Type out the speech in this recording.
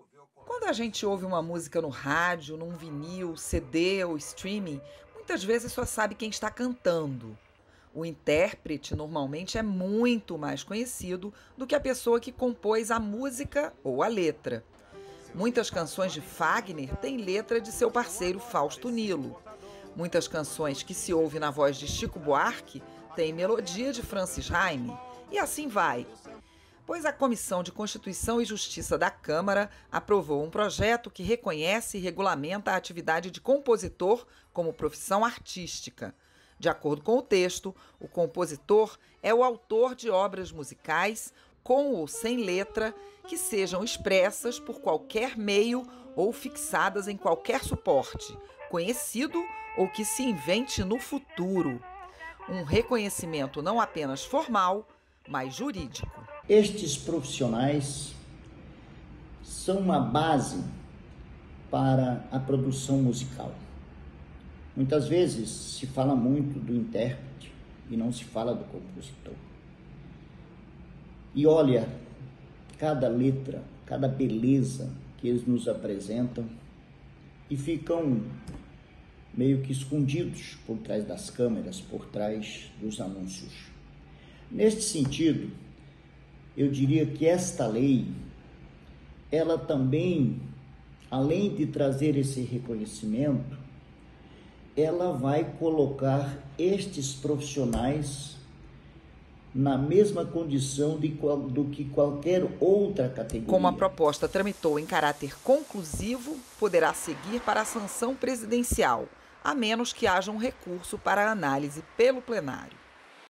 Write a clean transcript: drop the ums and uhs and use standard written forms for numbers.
Quando a gente ouve uma música no rádio, num vinil, CD ou streaming, muitas vezes só sabe quem está cantando. O intérprete normalmente é muito mais conhecido do que a pessoa que compôs a música ou a letra. Muitas canções de Fagner têm letra de seu parceiro Fausto Nilo. Muitas canções que se ouve na voz de Chico Buarque têm melodia de Francis Raime. E assim vai. Pois a Comissão de Constituição e Justiça da Câmara aprovou um projeto que reconhece e regulamenta a atividade de compositor como profissão artística. De acordo com o texto, o compositor é o autor de obras musicais, com ou sem letra, que sejam expressas por qualquer meio ou fixadas em qualquer suporte, conhecido ou que se invente no futuro. Um reconhecimento não apenas formal, mas jurídico. Estes profissionais são uma base para a produção musical. Muitas vezes se fala muito do intérprete e não se fala do compositor. E olha, cada letra, cada beleza que eles nos apresentam e ficam meio que escondidos por trás das câmeras, por trás dos anúncios. Neste sentido, eu diria que esta lei, ela também, além de trazer esse reconhecimento, ela vai colocar estes profissionais na mesma condição do que qualquer outra categoria. Como a proposta tramitou em caráter conclusivo, poderá seguir para a sanção presidencial, a menos que haja um recurso para análise pelo plenário.